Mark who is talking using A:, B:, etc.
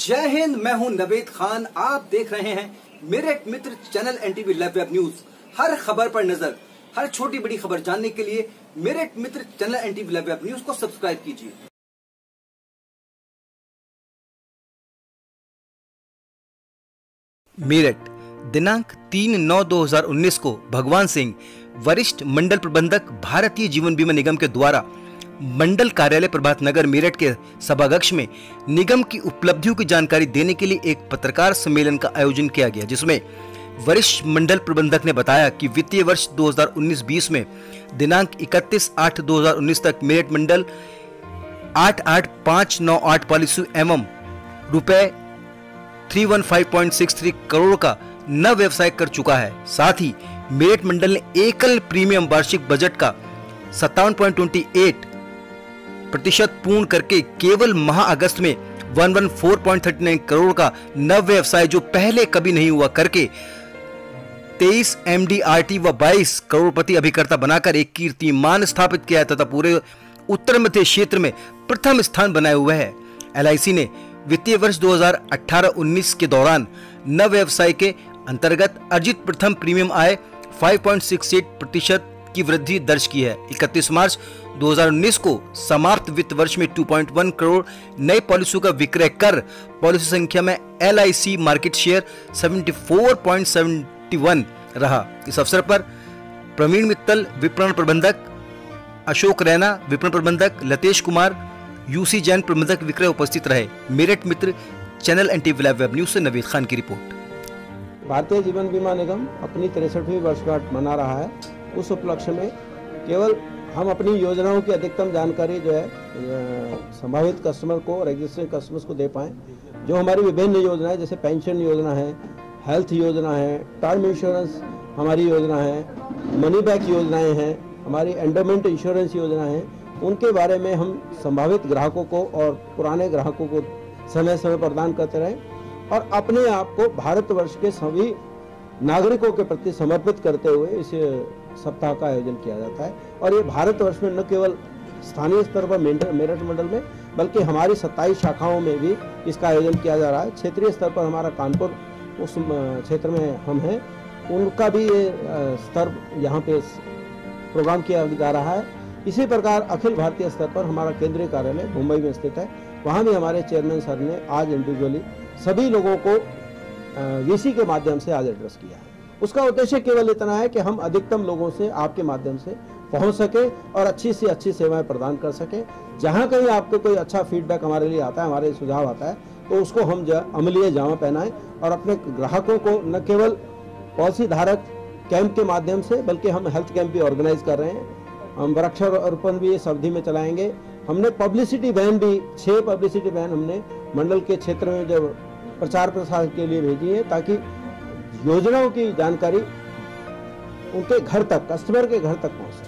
A: जय हिंद। मैं हूं नवेद खान। आप देख रहे हैं मेरे मित्र channel NTV live web news. हर खबर पर नजर, हर छोटी बड़ी खबर जानने के लिए मेरे मित्र channel NTV live web news को सब्सक्राइब कीजिए।
B: मेरठ दिनांक 3/9/2019 को भगवान सिंह, वरिष्ठ मंडल प्रबंधक, भारतीय जीवन बीमा निगम के द्वारा मंडल कार्यालय प्रभात नगर मेरठ के सभाकक्ष में निगम की उपलब्धियों की जानकारी देने के लिए एक पत्रकार सम्मेलन का आयोजन किया गया, जिसमें वरिष्ठ मंडल प्रबंधक ने बताया कि वित्तीय वर्ष 2019-20 में दिनांक 31/8/2019 तक मेरठ मंडल 88598 पॉलिसी एवं रुपए 315.63 करोड़ का नव व्यवसाय कर चुका है। साथ ही मेरठ मंडल ने एकल प्रीमियम वार्षिक बजट का 57.28% पूर्ण करके केवल माह अगस्त में 114.39 करोड़ का नव व्यवसाय, जो पहले कभी नहीं हुआ, करके 23 MDRT व 22 करोड़पति अभिकर्ता बनाकर एक कीर्तिमान स्थापित किया है तथा पूरे उत्तर मध्य क्षेत्र में प्रथम स्थान बनाए हुए है। LIC ने वित्तीय वर्ष 2018-19 के दौरान नव व्यवसाय के अंतर्गत अर्जित प्रथम प्रीमियम आय 5.68% की वृद्धि दर्ज की है। 31 मार्च 2019 को समाप्त वित्त वर्ष में 2.1 करोड़ नई पॉलिसियों का विक्रय कर पॉलिसी संख्या में LIC मार्केट शेयर 74.71 रहा। इस अवसर पर प्रवीण मित्तल विपणन प्रबंधक, अशोक रैना विपणन प्रबंधक, लतेश कुमार UC जैन प्रबंधक विक्रय उपस्थित रहे। मेरठ मित्र channel NTV live web news से नवीद खान की रिपोर्ट।
C: भारतीय जीवन बीमा निगम अपनी 63वीं वर्षगांठ मना रहा है। उस उपलक्ष्य में केवल हम अपनी योजनाओं की अधिकतम जानकारी जो है संभावित कस्टमर को और एग्जिस्टिंग कस्टमर्स को दे पाएं। जो हमारी विभिन्न योजनाएं, जैसे पेंशन योजना है, हेल्थ योजना है, टर्म इंश्योरेंस हमारी योजना है, मनी बैक योजनाएं हैं, हमारी एंडोमेंट इंश्योरेंस योजना है, उनके बारे में हम संभावित ग्राहकों को और पुराने ग्राहकों को समय समय प्रदान करते रहें और अपने आप को भारतवर्ष के सभी नागरिकों के प्रति समर्पित करते हुए इस सप्ताह का आयोजन किया जाता है। और ये भारतवर्ष में न केवल स्थानीय स्तर पर मेरठ मंडल में, बल्कि हमारी 27 शाखाओं में भी इसका आयोजन किया जा रहा है। क्षेत्रीय स्तर पर हमारा कानपुर उस क्षेत्र में हम हैं, उनका भी ये स्तर यहाँ पे प्रोग्राम किया जा रहा है। इसी प्रकार अखिल भारतीय स्तर पर हमारा केंद्रीय कार्यालय मुंबई में स्थित है, वहाँ भी हमारे चेयरमैन सर ने आज इंडिविजुअली सभी लोगों को VC के माध्यम से आज एड्रेस किया है। उसका उद्देश्य केवल इतना है कि हम अधिकतम लोगों से आपके माध्यम से पहुंच सके और अच्छी से अच्छी सेवाएं प्रदान कर सके। जहां कहीं आपको कोई अच्छा फीडबैक हमारे लिए आता है, हमारे सुझाव आता है, तो उसको हम अमलीय जामा पहनाएं और अपने ग्राहकों को न केवल पॉलिसी धारक कैंप के माध्यम से, बल्कि हम हेल्थ कैंप भी ऑर्गेनाइज कर रहे हैं। हम वृक्षारोपण भी इस अवधि में चलाएंगे। हमने पब्लिसिटी वैन भी 6 पब्लिसिटी वैन हमने मंडल के क्षेत्र में जब प्रचार प्रसार के लिए भेजी है, ताकि योजनाओं की जानकारी उनके घर तक, कस्टमर के घर तक पहुंचे।